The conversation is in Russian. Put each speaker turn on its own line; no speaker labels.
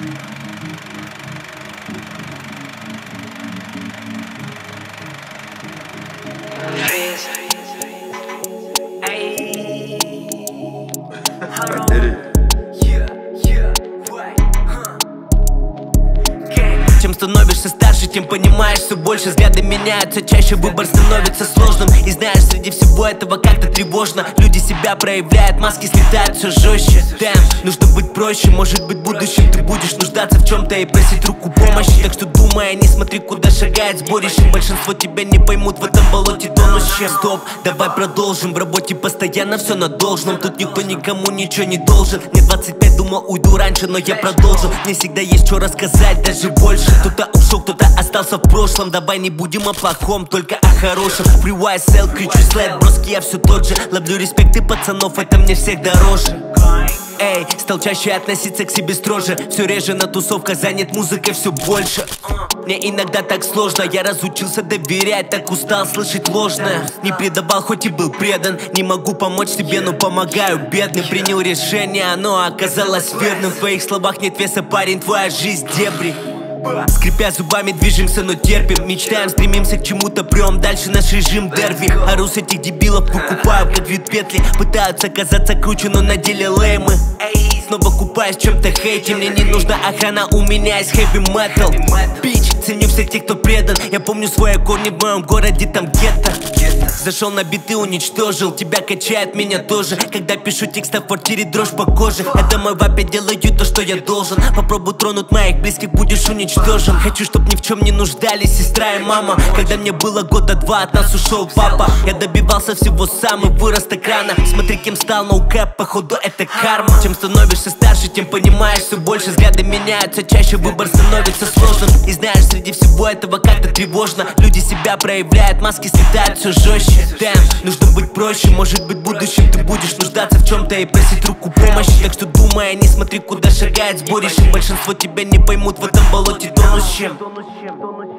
Чем становишься старше, тем понимаешь все больше. Взгляды меняются чаще, выбор становится сложным. И знаешь, среди всего этого как-то тревожно. Люди себя проявляют, маски слетают все жестче. Damn, нужно быть проще, может быть в будущем ты будешь нуждаться в чем-то и просить руку помощи. Так что думай, не смотри, куда шагает сборище. Большинство тебя не поймут в этом болоте тонущем. Стоп, давай продолжим, в работе постоянно все на должном. Тут никто никому ничего не должен. Мне 25, думал уйду раньше, но я продолжил. Мне всегда есть что рассказать, даже больше. Кто-то ушел, кто-то остался в прошлом. Давай не будем о плохом, только о хорошем. Free YSL, кричу слэд, броски, я все тот же. Ловлю респект и пацанов, это мне всех дороже. Эй, стал чаще относиться к себе строже. Все реже на тусовках занят музыкой все больше. Мне иногда так сложно, я разучился доверять. Так устал слышать ложное. Не предавал, хоть и был предан. Не могу помочь тебе, но помогаю бедным. Принял решение, оно оказалось верным. В твоих словах нет веса, парень, твоя жизнь дебри. Скрипя зубами движемся, но терпим. Мечтаем, стремимся к чему-то, прям дальше наш режим дерби. Ору с этих дебилов выкупаю, как вид петли. Пытаются казаться круче, но на деле леймы. Снова купаюсь в чем-то хейте. Мне не нужна охрана, у меня есть хэви метал. Бич, ценю всех тех, кто предан. Я помню свои корни в моем городе, там гетто. Зашел на биты, уничтожил. Тебя качает, меня тоже. Когда пишу текст в квартире, дрожь по коже. Это мой вап, я делаю то, что я должен. Попробуй тронуть моих близких, будешь уничтожен. Хочу, чтоб ни в чем не нуждались сестра и мама. Когда мне было года 2, от нас ушел папа. Я добивался всего сам и вырос так рано. Смотри, кем стал, ноукэп, походу это карма. Чем становишься старше, тем понимаешь все больше. Взгляды меняются чаще, выбор становится сложным. И знаешь, среди всего этого как-то тревожно. Люди себя проявляют, маски слетают все жестче. Damn, нужно быть проще, может быть в будущем ты будешь нуждаться в чем-то и просить руку помощи. Так что думай, не смотри, куда шагает сборище. Большинство тебя не поймут в этом болоте тонущем.